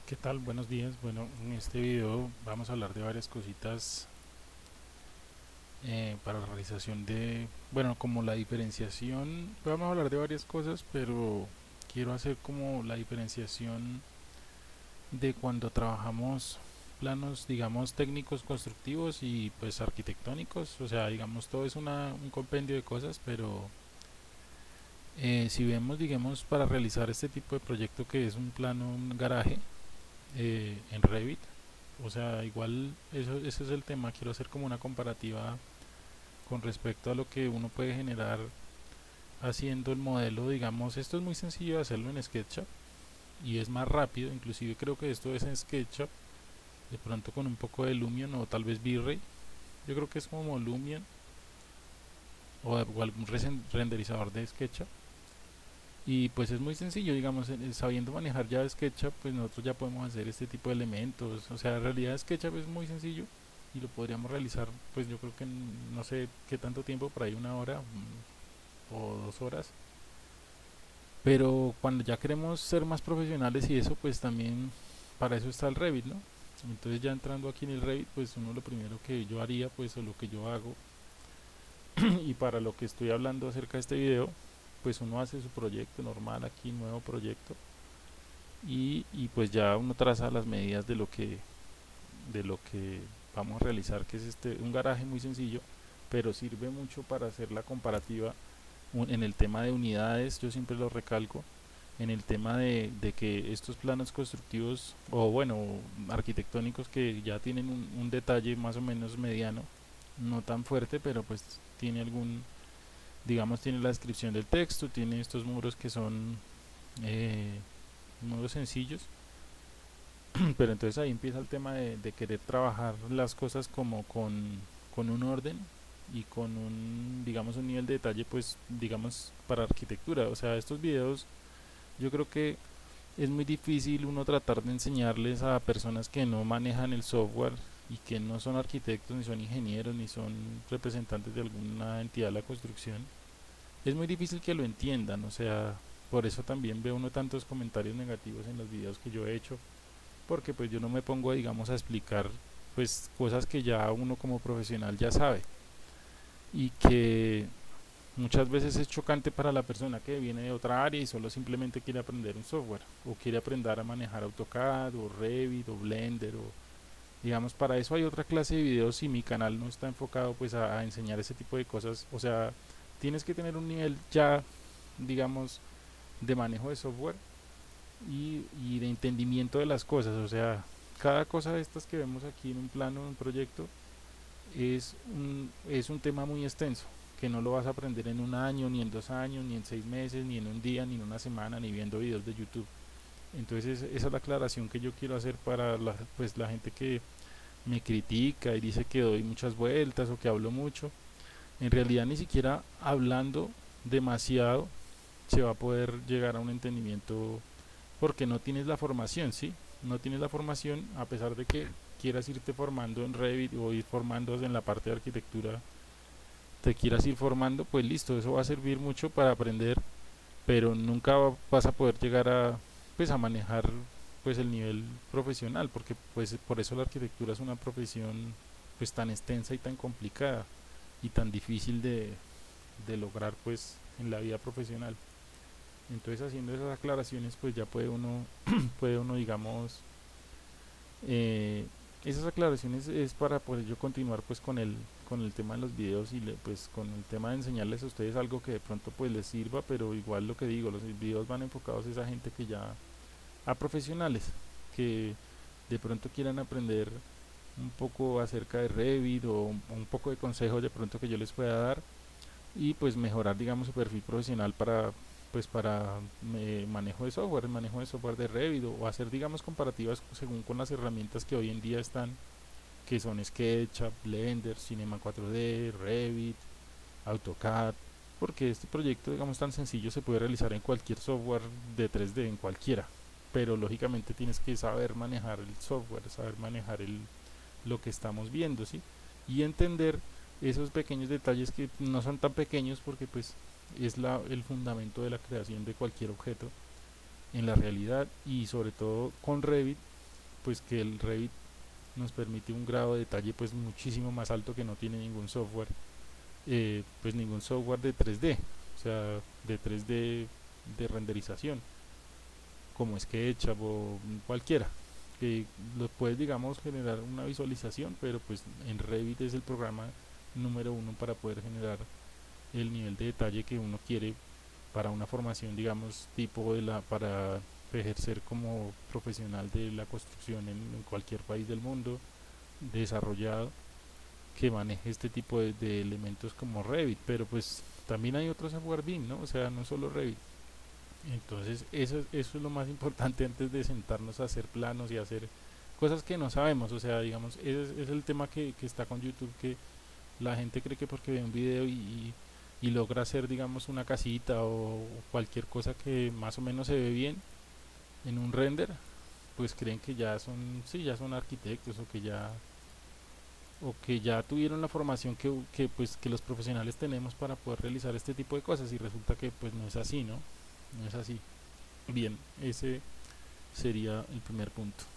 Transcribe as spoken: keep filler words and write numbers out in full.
¿Qué tal? Buenos días. Bueno, en este video vamos a hablar de varias cositas eh, para la realización de, bueno, como la diferenciación. Vamos a hablar de varias cosas, pero quiero hacer como la diferenciación de cuando trabajamos planos, digamos, técnicos constructivos y pues arquitectónicos. O sea, digamos, todo es una, un compendio de cosas, pero eh, si vemos, digamos, para realizar este tipo de proyecto que es un plano, un garaje eh, en Revit. O sea, igual eso, ese es el tema. Quiero hacer como una comparativa con respecto a lo que uno puede generar haciendo el modelo. Digamos, esto es muy sencillo de hacerlo en SketchUp y es más rápido. Inclusive creo que esto es en SketchUp, de pronto con un poco de Lumion o tal vez V-Ray. Yo creo que es como Lumion o, o algún renderizador de SketchUp. Y pues es muy sencillo, digamos, sabiendo manejar ya SketchUp, pues nosotros ya podemos hacer este tipo de elementos. O sea, en realidad SketchUp es muy sencillo y lo podríamos realizar, pues yo creo que en no sé qué tanto tiempo, por ahí una hora mm, o dos horas. Pero cuando ya queremos ser más profesionales y eso, pues también para eso está el Revit, ¿no? Entonces ya entrando aquí en el Revit, pues uno lo primero que yo haría, pues o lo que yo hago, y para lo que estoy hablando acerca de este video, pues uno hace su proyecto normal aquí, nuevo proyecto, y, y pues ya uno traza las medidas de lo que de lo que vamos a realizar, que es este un garaje muy sencillo, pero sirve mucho para hacer la comparativa un, en el tema de unidades. Yo siempre lo recalco en el tema de, de que estos planos constructivos o bueno arquitectónicos que ya tienen un, un detalle más o menos mediano, no tan fuerte, pero pues tiene algún, digamos, tiene la descripción del texto, tiene estos muros que son eh, muros sencillos. Pero entonces ahí empieza el tema de, de querer trabajar las cosas como con, con un orden y con un, digamos, un nivel de detalle, pues, digamos, para arquitectura. O sea, estos videos, yo creo que es muy difícil uno tratar de enseñarles a personas que no manejan el software y que no son arquitectos, ni son ingenieros, ni son representantes de alguna entidad de la construcción. Es muy difícil que lo entiendan, o sea, por eso también veo uno tantos comentarios negativos en los videos que yo he hecho, porque pues yo no me pongo, digamos, a explicar pues cosas que ya uno como profesional ya sabe y que muchas veces es chocante para la persona que viene de otra área y solo simplemente quiere aprender un software o quiere aprender a manejar AutoCAD o Revit o Blender o digamos. Para eso hay otra clase de videos y mi canal no está enfocado pues a, a enseñar ese tipo de cosas. O sea, tienes que tener un nivel ya, digamos, de manejo de software y, y de entendimiento de las cosas. O sea, cada cosa de estas que vemos aquí en un plano, en un proyecto, es un, es un tema muy extenso, que no lo vas a aprender en un año, ni en dos años, ni en seis meses, ni en un día, ni en una semana, ni viendo videos de YouTube. Entonces esa es la aclaración que yo quiero hacer para la, pues, la gente que me critica y dice que doy muchas vueltas o que hablo mucho. En realidad ni siquiera hablando demasiado se va a poder llegar a un entendimiento porque no tienes la formación, ¿sí? No tienes la formación a pesar de que quieras irte formando en Revit o ir formando en la parte de arquitectura, te quieras ir formando, pues listo, eso va a servir mucho para aprender, pero nunca vas a poder llegar a pues a manejar pues el nivel profesional, porque pues por eso la arquitectura es una profesión pues tan extensa y tan complicada y tan difícil de, de lograr pues en la vida profesional. Entonces haciendo esas aclaraciones pues ya puede uno puede uno digamos eh, esas aclaraciones es para poder yo continuar pues con el con el tema de los videos y le, pues con el tema de enseñarles a ustedes algo que de pronto pues les sirva, pero igual lo que digo, los videos van enfocados a esa gente que ya, a profesionales que de pronto quieran aprender un poco acerca de Revit o un, un poco de consejos de pronto que yo les pueda dar y pues mejorar digamos su perfil profesional para pues para eh, manejo de software, manejo de software de Revit o hacer digamos comparativas según con las herramientas que hoy en día están, que son SketchUp, Blender, Cinema cuatro D, Revit, AutoCAD, porque este proyecto digamos tan sencillo se puede realizar en cualquier software de tres D, en cualquiera, pero lógicamente tienes que saber manejar el software, saber manejar el, lo que estamos viendo, ¿sí? Y entender esos pequeños detalles que no son tan pequeños porque pues es la, el fundamento de la creación de cualquier objeto en la realidad y sobre todo con Revit. pues que el Revit nos permite un grado de detalle pues muchísimo más alto que no tiene ningún software, eh, pues ningún software de tres D, o sea, de tres D de renderización, como SketchUp o cualquiera, que lo puedes, digamos, generar una visualización, pero pues en Revit es el programa número uno para poder generar el nivel de detalle que uno quiere para una formación, digamos, tipo de la para ejercer como profesional de la construcción en, en cualquier país del mundo desarrollado que maneje este tipo de, de elementos como Revit. Pero pues también hay otros software B I M, ¿no? O sea, no solo Revit. Entonces eso, eso es lo más importante antes de sentarnos a hacer planos y hacer cosas que no sabemos. O sea, digamos, ese es, es el tema que, que está con YouTube, que la gente cree que porque ve un video y, y, y logra hacer, digamos, una casita o cualquier cosa que más o menos se ve bien en un render, pues creen que ya son, sí, ya son arquitectos, o que ya o que ya tuvieron la formación que, que pues que los profesionales tenemos para poder realizar este tipo de cosas, y resulta que pues no es así, ¿no? No es así. Bien, ese sería el primer punto.